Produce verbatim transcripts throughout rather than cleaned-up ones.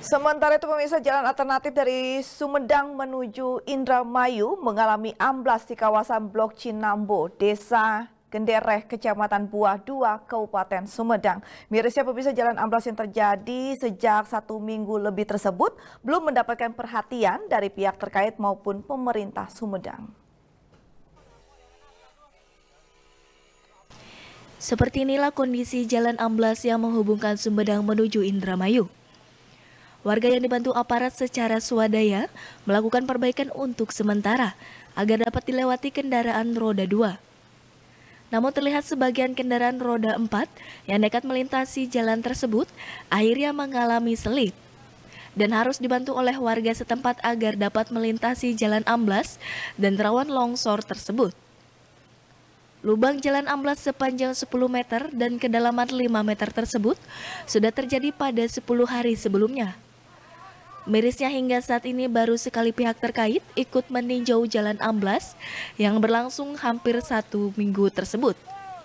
Sementara itu pemirsa, jalan alternatif dari Sumedang menuju Indramayu mengalami amblas di kawasan Blok Cinambo, Desa Gendereh, Kecamatan Buah dua, Kabupaten Sumedang. Mirisnya pemirsa, jalan amblas yang terjadi sejak satu minggu lebih tersebut belum mendapatkan perhatian dari pihak terkait maupun pemerintah Sumedang. Seperti inilah kondisi jalan amblas yang menghubungkan Sumedang menuju Indramayu. Warga yang dibantu aparat secara swadaya melakukan perbaikan untuk sementara agar dapat dilewati kendaraan roda dua. Namun terlihat sebagian kendaraan roda empat yang nekat melintasi jalan tersebut akhirnya mengalami selip dan harus dibantu oleh warga setempat agar dapat melintasi jalan amblas dan rawan longsor tersebut. Lubang jalan amblas sepanjang sepuluh meter dan kedalaman lima meter tersebut sudah terjadi pada sepuluh hari sebelumnya. Mirisnya hingga saat ini baru sekali pihak terkait ikut meninjau jalan amblas yang berlangsung hampir satu minggu tersebut.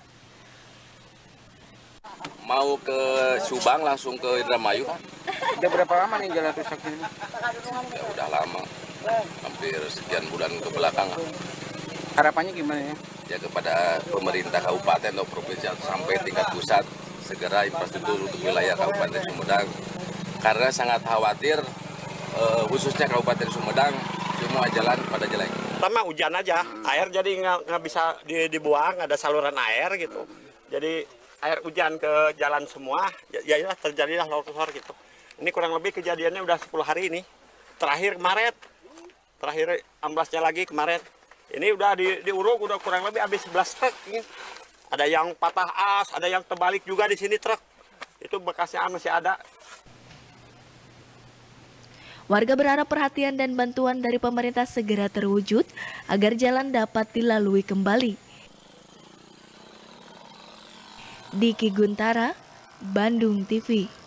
Mau ke Subang langsung ke Indramayu. Udah berapa lama nih jalan rusak ini? Ya udah lama, hampir sekian bulan ke belakang. Harapannya gimana ya? Ya kepada pemerintah kabupaten atau provinsi sampai tingkat pusat segera infrastruktur untuk wilayah Kabupaten Sumedang, karena sangat khawatir uh, khususnya Kabupaten Sumedang semua jalan pada jelek. Pertama hujan aja, air jadi nggak bisa dibuang, ada saluran air gitu. Jadi air hujan ke jalan semua, ya, ya terjadilah longsor gitu. Ini kurang lebih kejadiannya udah sepuluh hari ini. Terakhir Maret, terakhir amblasnya lagi kemarin. Ini udah di, diuruk, udah kurang lebih habis sebelas truk. Ada yang patah as, ada yang terbalik juga di sini truk. Itu bekasnya masih ada. Warga berharap perhatian dan bantuan dari pemerintah segera terwujud agar jalan dapat dilalui kembali. Diki Guntara, Bandung T V.